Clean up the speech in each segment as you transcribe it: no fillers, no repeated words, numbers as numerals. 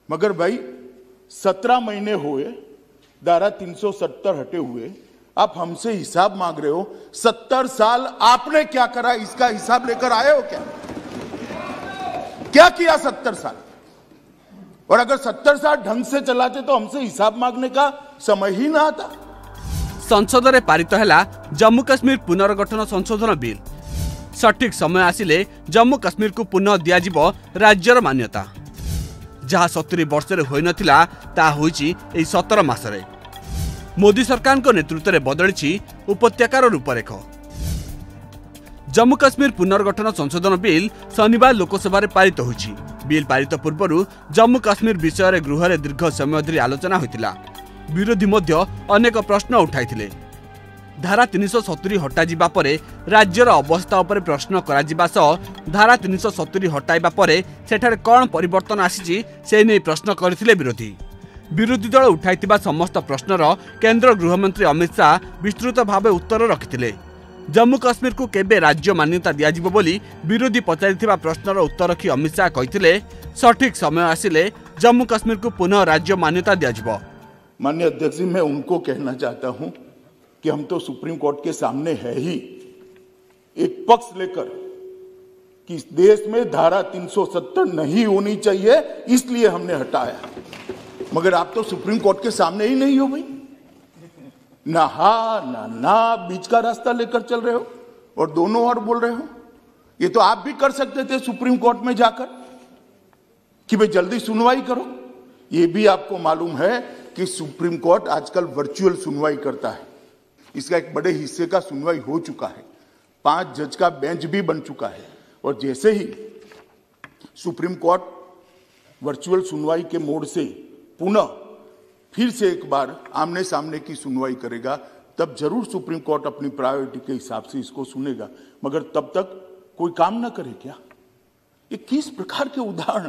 मगर भाई 17 महीने हुए, धारा 370 हटे हुए, आप हमसे हिसाब मांग रहे हो। 70 साल आपने क्या करा, इसका हिसाब लेकर आए हो क्या किया 70 साल? और अगर 70 साल ढंग से चलाते तो हमसे हिसाब मांगने का समय ही ना आता। संसद में पारित है जम्मू काश्मीर पुनर्गठन संशोधन बिल। सठिक समय आसिले जम्मू काश्मीर को पुनः दियाजिब राज्यर मान्यता। जहाँ 70 वर्ष हो नथिला ता होईची एई 17 मासरे। मोदी सरकार को नेतृत्व में बदली उपत्यकार रूपरेख। जम्मू काश्मीर पुनर्गठन संशोधन बिल शनिवार लोकसभा पारित होईची। बिल पारित पूर्व जम्मू काश्मीर विषय गृह में दीर्घ समय धरी आलोचना होइतिला। विरोधी मध्य अनेक प्रश्न उठाइथिले। धारा 370 हटाजिबा परे राज्यर अवस्था उपर प्रश्न कराजिबा सह धारा 370 हटाइबा परे सेठारे कौन परिवर्तन आसीची से नै प्रश्न करथिले विरोधी। विरोधी दल उठाइतिबा समस्त प्रश्नर केंद्र गृहमंत्री अमित शाह विस्तृत भाव उत्तर रखिथिले। जम्मू काश्मीर को केबे राज्य मान्यता दियाजिबो बोली विरोधी पचारिथिबा प्रश्नर उत्तर रखी अमित शाह कहिथिले सठिक समय आसिले जम्मू काश्मीर को पुनः राज्य मान्यता दियाजिबो। माननीय अध्यक्ष जी, मैं उनको कहना चाहता हूं कि हम तो सुप्रीम कोर्ट के सामने है ही एक पक्ष लेकर कि इस देश में धारा 370 नहीं होनी चाहिए, इसलिए हमने हटाया। मगर आप तो सुप्रीम कोर्ट के सामने ही नहीं हो भाई, ना हा ना बीच का रास्ता लेकर चल रहे हो और दोनों ओर बोल रहे हो। ये तो आप भी कर सकते थे सुप्रीम कोर्ट में जाकर कि भाई जल्दी सुनवाई करो। ये भी आपको मालूम है कि सुप्रीम कोर्ट आजकल वर्चुअल सुनवाई करता है। इसका एक बड़े हिस्से का सुनवाई हो चुका है, 5 जज का बेंच भी बन चुका है। और जैसे ही सुप्रीम कोर्ट वर्चुअल सुनवाई के मोड से पुनः फिर से एक बार आमने सामने की सुनवाई करेगा, तब जरूर सुप्रीम कोर्ट अपनी प्रायोरिटी के हिसाब से इसको सुनेगा। मगर तब तक कोई काम ना करे क्या? ये किस प्रकार के उदाहरण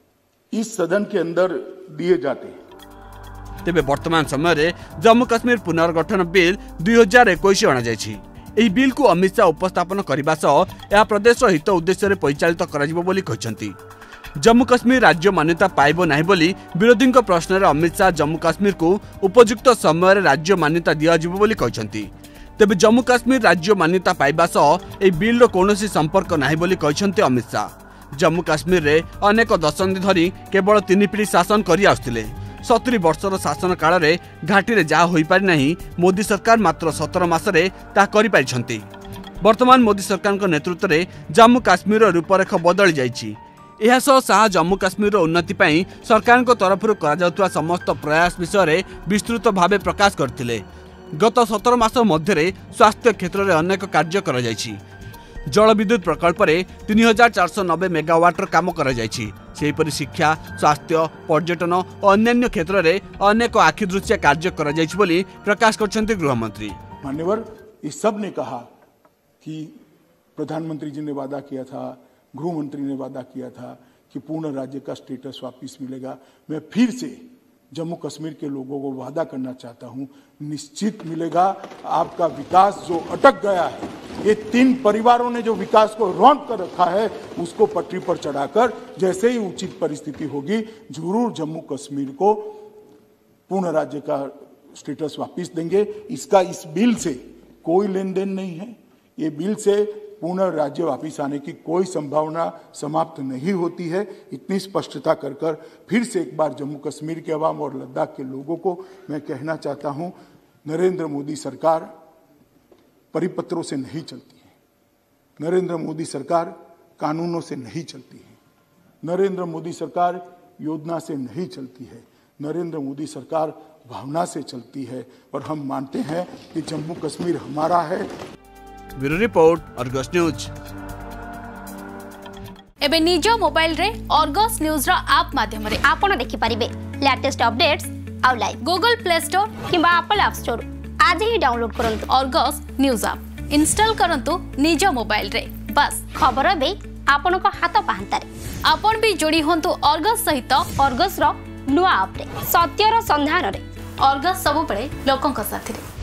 इस सदन के अंदर दिए जाते हैं? तेबे वर्तमान समय रे जम्मू काश्मीर पुनर्गठन बिल 2021 अणा जायछि। एही बिल को अमित शाह उपस्थापन करबा सह या प्रदेश हित उद्देश्य रे परिचालित कराजिबो बोली कहिसंती। जम्मू काश्मीर राज्य मान्यता पाइबो नाही बोली विरोधी प्रश्न रे अमित शाह जम्मू काश्मीर को उपयुक्त समय रे राज्य मान्यता दियाजिबो बोली कहिसंती। तेबे जम्मू काश्मीर राज्य मान्यता पाइबा सह एही बिल रो कोनोसी संपर्क नाही बोली कहिसंती अमित शाह। जम्मू काश्मीर रे अनेक दशंधि धरी केवल 3 पीढ़ी शासन करि आउथिले। 70 वर्षर शासन काल रे घाटी रे जा होई पारि नाही, मोदी सरकार मात्र 17 मासरे ता करि पारिछंती। वर्तमान मोदी सरकार को नेतृत्व में जम्मू काश्मीर रूपरेख बदली जाइछि। एहा सह शाह जम्मू काश्मीर उन्नति पाई सरकार को तरफ करा जाउतवा समस्त प्रयास विषय विस्तृत भाव प्रकाश करथिले। गत 17 मास मध्य स्वास्थ्य क्षेत्र में अनेक कार्य करा जाइछि। जल विद्युत प्रकल्प में 3490 मेगावाट काम करा जाइछि। सेहीपरि शिक्षा, स्वास्थ्य, पर्यटन और अन्य क्षेत्र में अनेक आखिदृश्य कार्य करा जाइछि बोली प्रकाश करछन्ती गृहमंत्री। मान्यवर, इस सब ने कहा कि प्रधानमंत्री जी ने वादा किया था, गृह मंत्री ने वादा किया था कि पूर्ण राज्य का स्टेटस वापस मिलेगा। मैं फिर से जम्मू कश्मीर के लोगों को वादा करना चाहता हूं, निश्चित मिलेगा। आपका विकास जो अटक गया है, ये 3 परिवारों ने जो विकास को रोक कर रखा है, उसको पटरी पर चढ़ाकर जैसे ही उचित परिस्थिति होगी जरूर जम्मू कश्मीर को पूर्ण राज्य का स्टेटस वापस देंगे। इसका इस बिल से कोई लेन देन नहीं है। ये बिल से पूर्ण राज्य वापस आने की कोई संभावना समाप्त नहीं होती है। इतनी स्पष्टता कर फिर से एक बार जम्मू कश्मीर के अवाम और लद्दाख के लोगों को मैं कहना चाहता हूं, नरेंद्र मोदी सरकार परिपत्रों से नहीं चलती है। नरेंद्र मोदी सरकार कानूनों से नहीं चलती है। नरेंद्र मोदी सरकार योजना से नहीं चलती है। नरेंद्र मोदी सरकार भावना से चलती है। और हम मानते हैं कि जम्मू कश्मीर हमारा है। Bureau report, Argus news. एबे निज मोबाइल रे अर्गस न्यूज रा ऐप माध्यम रे आपण देखि परिबे लेटेस्ट अपडेट्स आ लाइव गूगल प्ले स्टोर किबा एप्पल ऐप स्टोर। आज ही डाउनलोड करंतु अर्गस न्यूज ऐप, इंस्टॉल करंतु निज मोबाइल रे। बस खबर बे आपण को हाथ पाहंता रे। आपण भी जोड़ी होंतु अर्गस सहित अर्गस रो नुआ ऐप रे। सत्यर संधान रे अर्गस सब बळे लोकन का साथी रे।